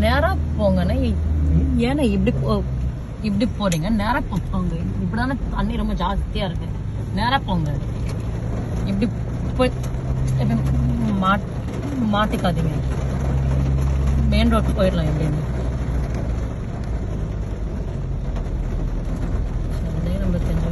நேரா போங்கண்ணே. ஏன்னா இப்படி போறீங்க? நேரா போங்க. இப்படிதானே தண்ணி ரொம்ப ஜாஸ்தியா இருக்கு. நேரா போங்க. இப்படி போய் மாட்டிக்காதீங்க. மெயின் ரோட் போயிடலாம். எப்படின்னு நம்ம